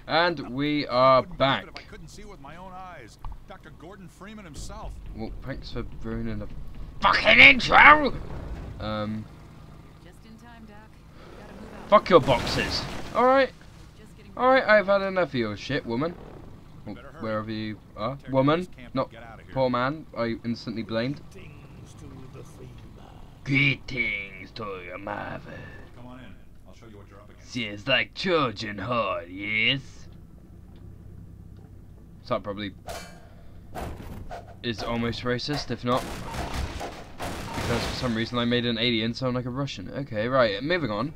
And we are back. I couldn't see with my own eyes. Dr. Gordon Freeman himself. Well, thanks for ruining the fucking intro! Just in time, Doc. Gotta move out. Fuck your boxes. Alright. Just getting Alright, I've had enough of your shit, woman. Well, wherever you are. Woman, not poor man. I instantly blamed. Greetings to your mother. Come on in. I'll show you what you're up against. She's like Trojan horse, yes? So that probably is almost racist, if not. Because for some reason I made an alien sound like a Russian. Okay, right, moving on.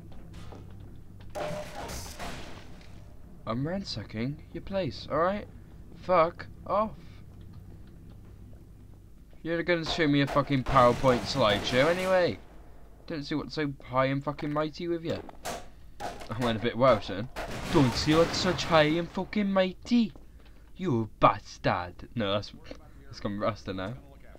I'm ransacking your place, alright? Fuck off. You're gonna show me a fucking PowerPoint slideshow anyway. Don't see what's so high and fucking mighty with you. I went a bit Welsh then. Don't see what's such high and fucking mighty. You bastard. No, that's gone Rasta now.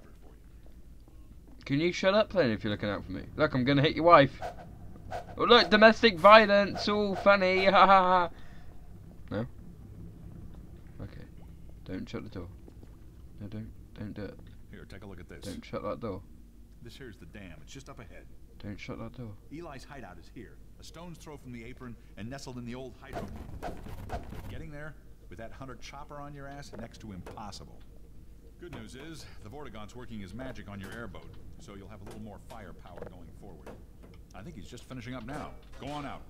Can you shut up then if you're looking out for me? Look, I'm gonna hit your wife. Oh look, domestic violence, all funny, ha ha ha. No? Okay. Don't shut the door. No, don't do it. Here, take a look at this. Don't shut that door. This here's the dam. It's just up ahead. Don't shut that door. Eli's hideout is here. A stone's throw from the apron and nestled in the old hydro. Getting there with that hunter chopper on your ass, next to impossible. Good news is, the Vortigaunt's working his magic on your airboat, so you'll have a little more firepower going forward. I think he's just finishing up now. Go on out.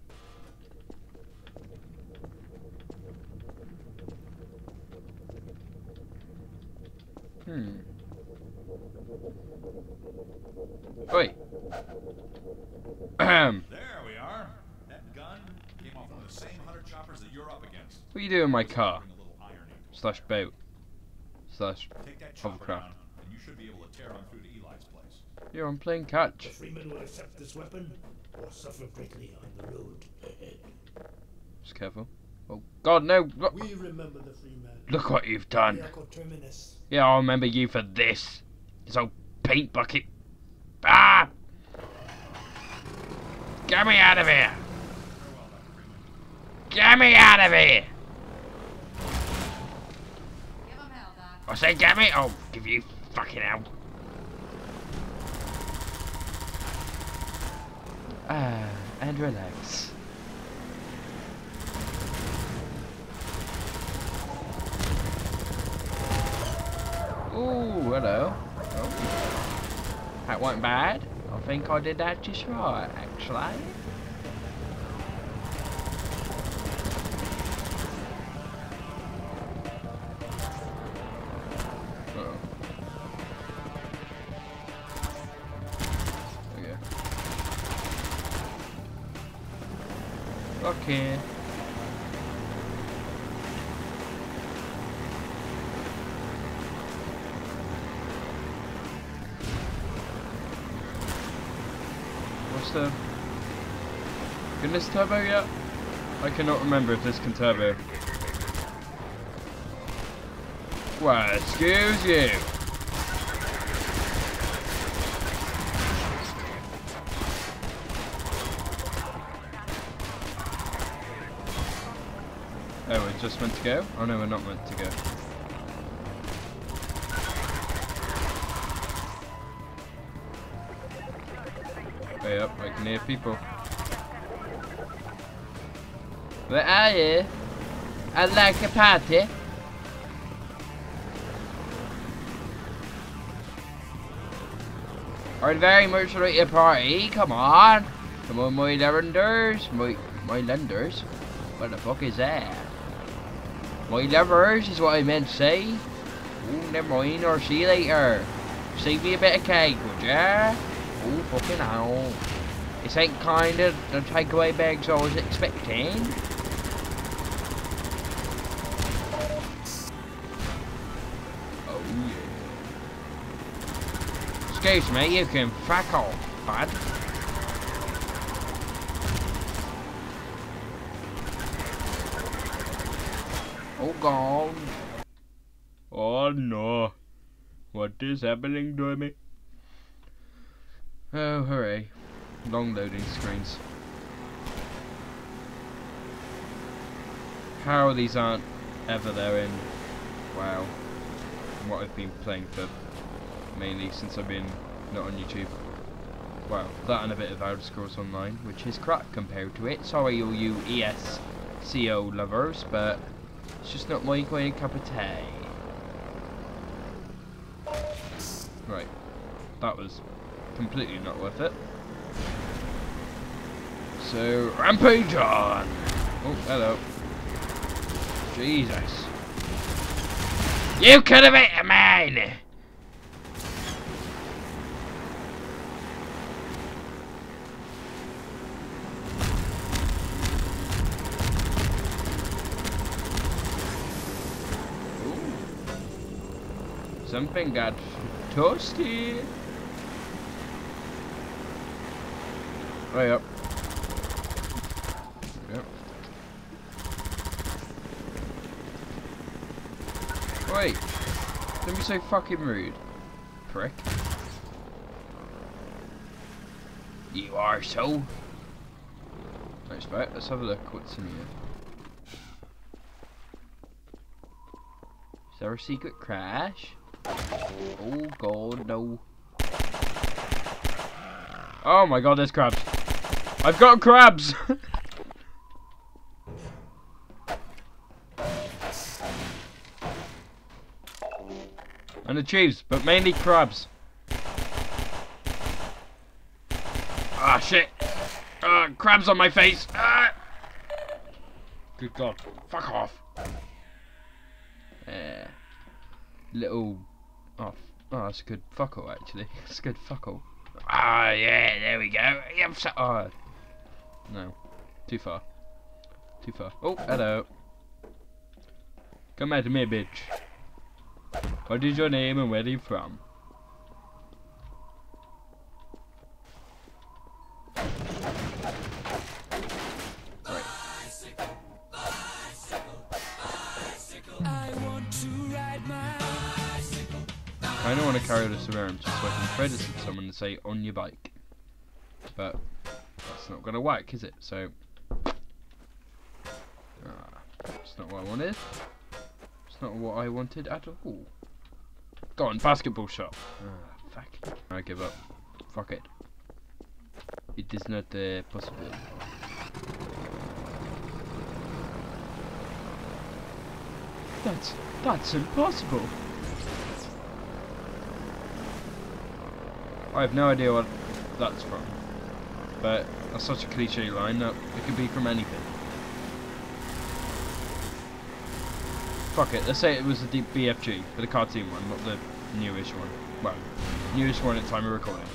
Oi. There we are. That gun came off one of the same hunter choppers that you're up against. What are you doing in my car? Bring a little iron into it. Slash boat. Slash Take that chopper hovercraft. down, and you should be able to tear on through to Eli's place. Yeah, I'm playing catch. Freeman will accept this weapon or suffer greatly on the road ahead. Just careful. Oh God, no! Look, We remember the Freeman. look what you've done. Miracle Terminus. Yeah, I'll remember you for this. This old paint bucket. Ah! Get me out of here! Get me out of here! Give him hell, Doc. I say get me? I'll give you fucking hell. Ah, and relax. Ooh, hello. Oh. That wasn't bad. I think I did that just right, actually. Uh-oh. Okay. Okay. Can this turbo yet? I cannot remember if this can turbo. Well, excuse you. Oh, we're just meant to go? Oh no, we're not meant to go. Way up, I can hear people. Where are you? I'd like a party. I'd very much like a party. Come on. Come on, my lenders. My lenders? What the fuck is that? My lovers is what I meant to say. Oh, never mind. Or see you later. Save me a bit of cake, would ya? Oh, fucking hell. This ain't kind of the takeaway bags I was expecting. Oh, yeah. Excuse me, you can fuck off, bud. Oh, God. Oh, no. What is happening to me? Oh, hooray. Long loading screens. how these aren't ever there in WoW. What I've been playing for mainly since I've been not on YouTube. Well, that and a bit of Elder Scrolls Online, which is crap compared to it. Sorry all you ESCO lovers, but it's just not my kind of cup of tea. Right, that was completely not worth it. So, rampage on! Oh, hello. Jesus. You could have hit a man! Something got toasty. Right up. Yep. Wait. Don't be so fucking rude, prick. You are so. Nice, right? Let's have a look. What's in here? Is there a secret crash? Oh god, no. Oh my god, there's crabs. I've got crabs! And the cheese, but mainly crabs. Ah, shit. Crabs on my face. Ah! Good god. Fuck off. Little... Oh, that's a good fuckle, actually. It's a good fuckle. Ah, yeah, there we go. Oh, no. Too far. Too far. Oh, hello. Come at me, bitch. What is your name and where are you from? Right. I don't want to carry this around just so I can thread it to someone and say on your bike. But that's not going to work, is it? So it's not what I wanted. It's not what I wanted at all. Go on, basketball shot. Fuck. I give up. Fuck it. It is not possible. That's impossible. I have no idea what that's from, but that's such a cliche line that it could be from anything. Fuck it, let's say it was the BFG, for the cartoon one, not the newish one. Well, newish one at the time of recording.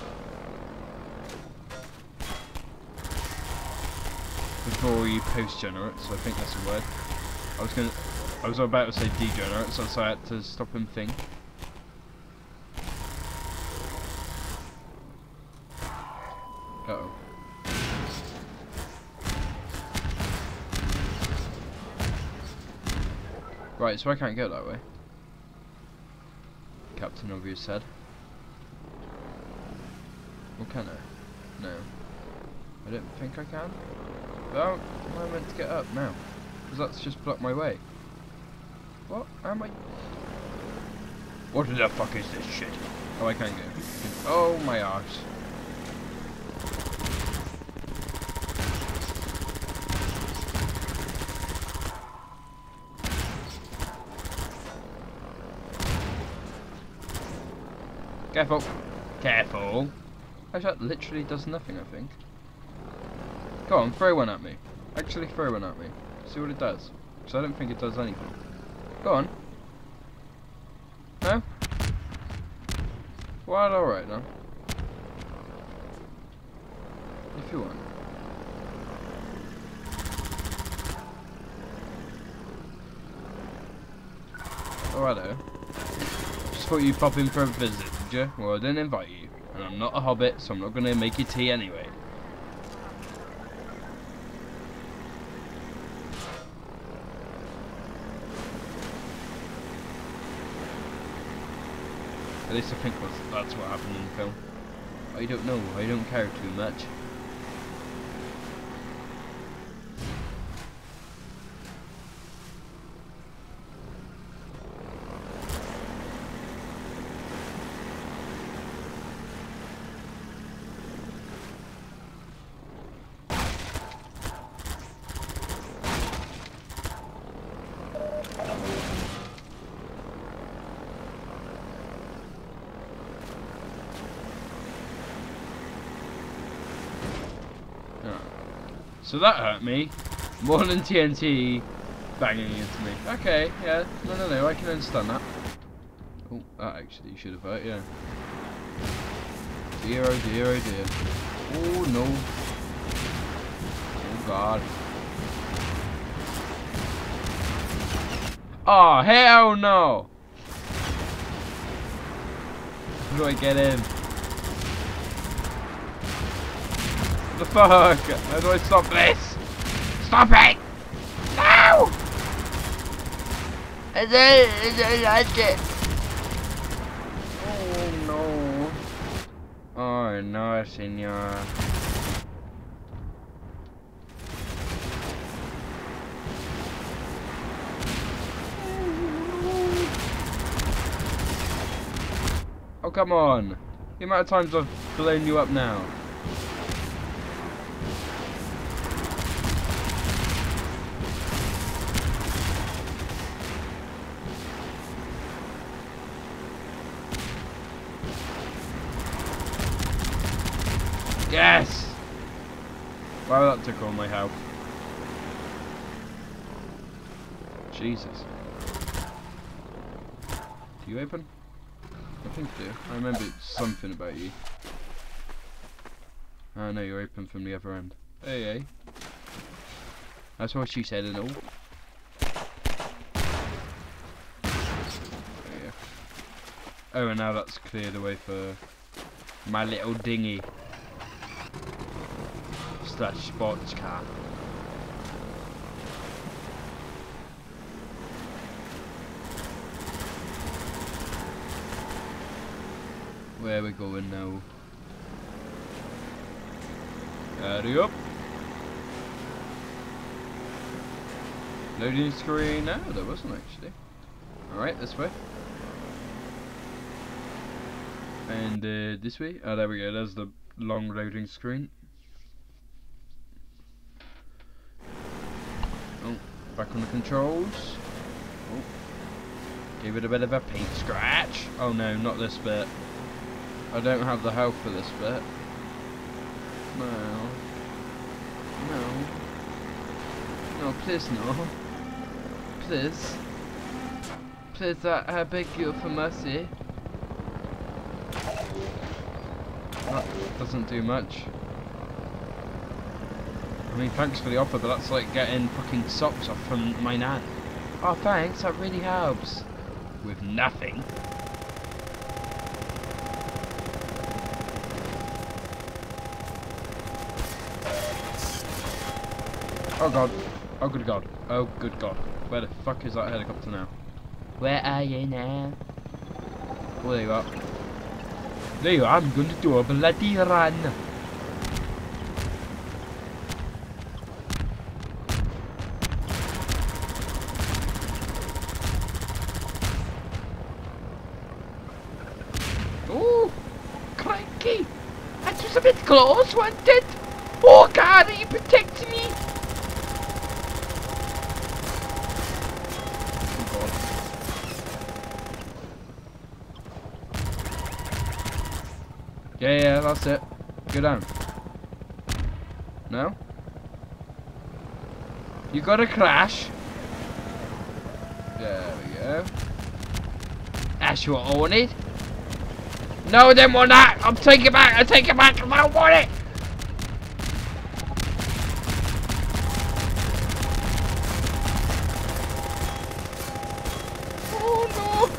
Before you post-generate, so I think that's a word. I was about to say degenerate, so I had to stop and think. Uh-oh. Right, so I can't go that way. Captain Obvious said. Or can I? No. I don't think I can. Well, am I meant to get up now? Because that's just blocked my way. What am I? What the fuck is this shit? Oh, I can't go. Oh, my arse. Careful. Careful. Actually, that literally does nothing, I think. Go on, throw one at me. Actually, throw one at me. See what it does. Because I don't think it does anything. Go on. No? Well, alright then. If you want. Oh, hello. Just thought you'd pop in for a visit, did you? Well, I didn't invite you. And I'm not a hobbit, so I'm not going to make you tea anyway. At least I think that's what happened in the film. I don't know, I don't care too much. So that hurt me more than TNT banging into me. Okay, yeah, no, I can understand that. Oh, that actually should have hurt, yeah. Dear, oh dear, oh dear. Oh no. Oh god. Oh, hell no! How do I get in? What the fuck? How do I stop this? Stop it! No! I don't like it. Oh no. Oh no, senor. Oh come on. The amount of times I've blown you up now. Yes! Wow, that took all my health. Jesus. Do you open? I think you do. I remember something about you. Oh no, you're open from the other end. Hey. That's what she said and all. Yeah. Oh, and now that's cleared away for my little dinghy. Slash sports car. Where we going now? Hurry up! Loading screen. No, there wasn't actually. Alright, this way. And this way. Oh, there we go. There's the long loading screen. Oh, back on the controls. Oh, give it a bit of a paint scratch. Oh no, not this bit. I don't have the health for this bit. No. No, please no. Please. Please, I beg you for mercy. That doesn't do much. I mean, thanks for the offer, but that's like getting fucking socks off from my nan. Oh, thanks, that really helps. With nothing. Oh god. Oh good god. Oh good god. Where the fuck is that helicopter now? Where are you now? Oh, there you are. There you are. I'm going to do a bloody run. Oh, crikey. That was a bit close, wasn't it? Oh god, are you protecting me? Yeah, that's it. Go down. No? You gotta crash. There we go. That's what I wanted. No, I didn't want that. I'll take it back. I take it back. I don't want it. Oh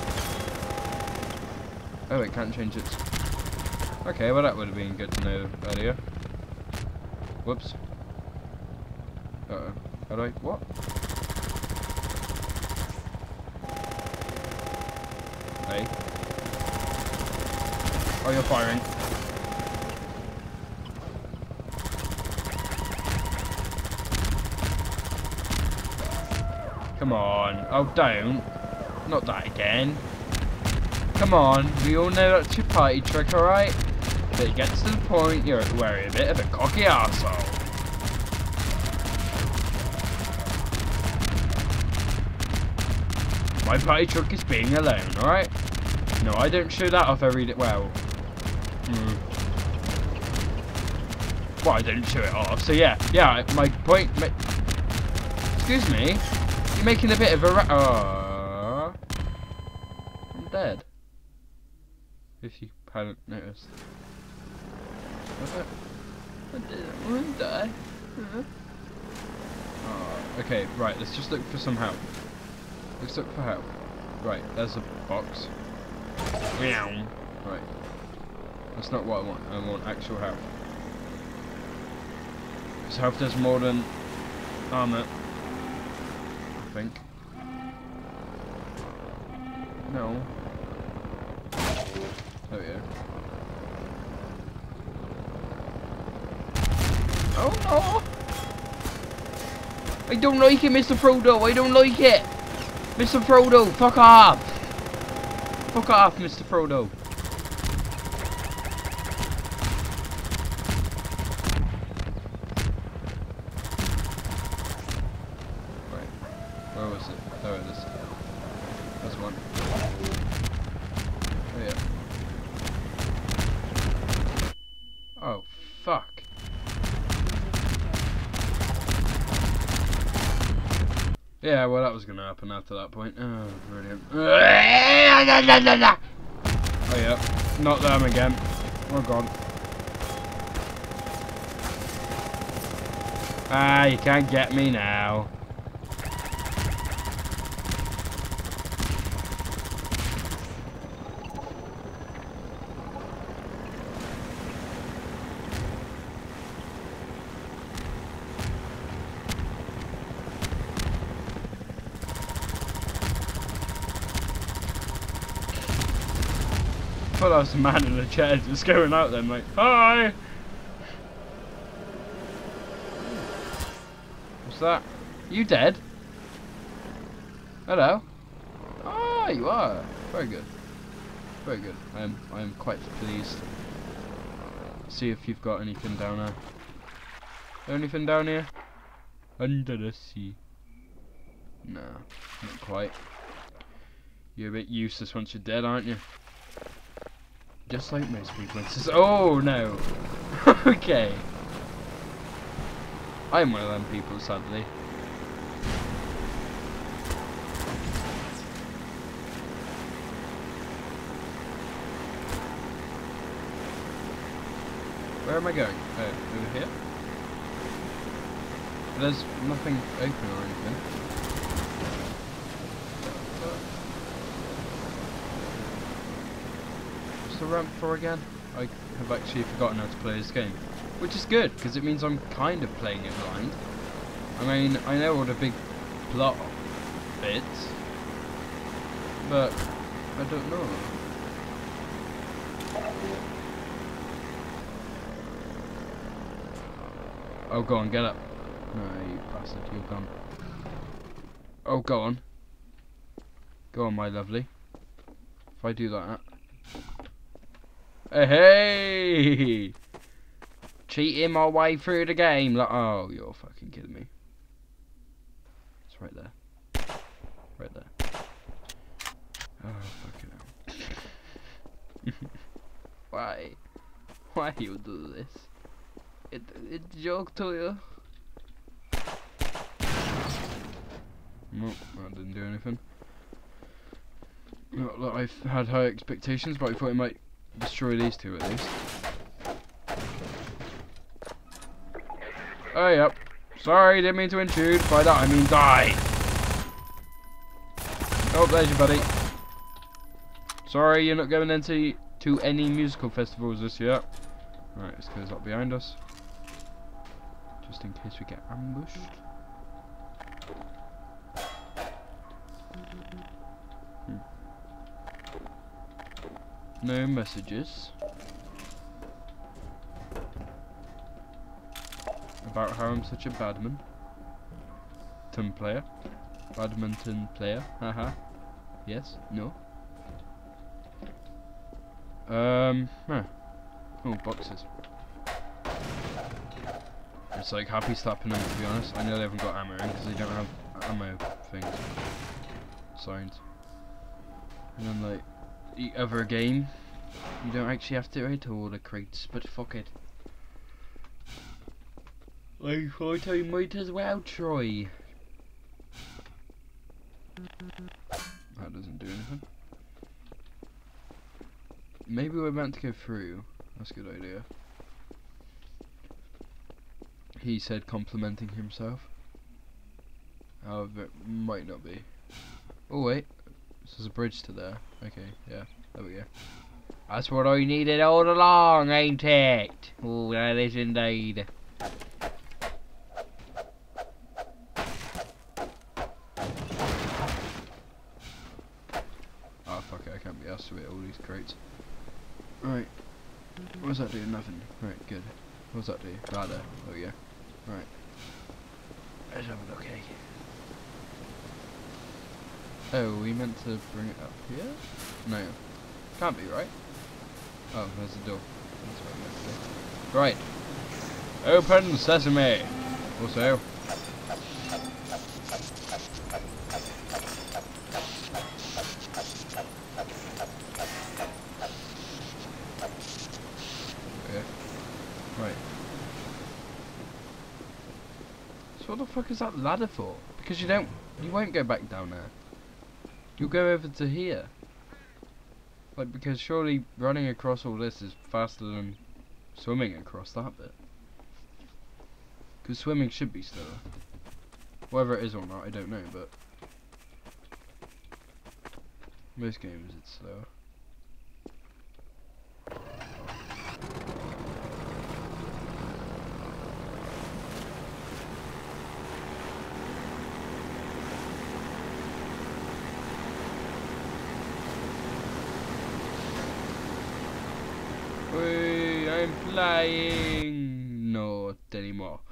no. Oh, it can't change its. Okay, well that would have been good to know earlier. Whoops. Uh-oh. How do I... what? Hey. Oh, you're firing. Come on. Oh, don't. Not that again. Come on. We all know that's your party trick, alright? But it gets to the point you're wearing a bit of a cocky arsehole. My party trick is being alone, alright? No, I don't show that off every day. Well. Well, I didn't show it off, so yeah, my point... Excuse me? You're making a bit of a I'm dead. If you hadn't noticed. I didn't die. Okay, right, let's just look for some help. Let's look for help. Right, there's a box. Meow. Right. That's not what I want. I want actual help. Because health does more than armor. I think. No. There we go. Oh no! I don't like it, Mr. Frodo. I don't like it. Mr. Frodo, fuck off. Fuck off, Mr. Frodo. Right. Where was it? There it is. There's one. Oh yeah. Oh, fuck. Yeah, well, that was going to happen after that point. Oh, brilliant. Oh, yeah. Not them again. Oh, God. Ah, you can't get me now. I thought that was a man in a chair just going out there, mate. Hi! What's that? You dead? Hello? Ah, you are. Very good. Very good. I am quite pleased. See if you've got anything down there. Anything down here? Under the sea. No, not quite. You're a bit useless once you're dead, aren't you? Just like most people. Oh no! Okay. I'm one of them people, sadly. Where am I going? Oh, over here? There's nothing open or anything. The ramp for again? I have actually forgotten how to play this game, which is good because it means I'm kind of playing it blind. I mean, I know all the big plot bits, but I don't know. Oh, go on, get up. No, you bastard, you're gone. Oh, go on. Go on, my lovely. If I do that. Hey! Cheating my way through the game. Like, oh, you're fucking kidding me. It's right there. Right there. Oh, fucking hell. Why? Why you do this? It's a joke to you. Nope, that didn't do anything. Not that I've had high expectations, but I thought it might destroy these two at least. Oh, yep. Sorry, didn't mean to intrude. By that I mean die. Oh, there's your buddy. Sorry, you're not going into any musical festivals this year. Right, let's close up behind us. Just in case we get ambushed. No messages about how I'm such a badminton player. Badminton player, haha. Yes, no. Huh. Oh, boxes. It's like happy slapping them, to be honest. I know they haven't got ammo in because they don't have ammo things. Signs. And then like the other game, you don't actually have to raid all the crates, but fuck it. I thought I might as well try. That doesn't do anything. Maybe we're meant to go through. That's a good idea. He said, complimenting himself. However, it might not be. Oh wait, this is a bridge to there. Okay, yeah, there we go. That's what I needed all along, ain't it? Oh, that is indeed. Oh fuck it, I can't be asked to hit all these crates. Right, what's that do? Nothing. Right, good. What's that do? Right there. There we go. Right. Let's have a look, eh? Oh, we meant to bring it up here? No. Can't be, right? Oh, there's the door. That's what I meant to do. Right. Open sesame! Also. Okay. Right. So what the fuck is that ladder for? Because you won't go back down there. You'll go over to here. Like, because surely running across all this is faster than swimming across that bit. Because swimming should be slower. Whether it is or not, I don't know, but most games it's slower. I'm flying! Not anymore.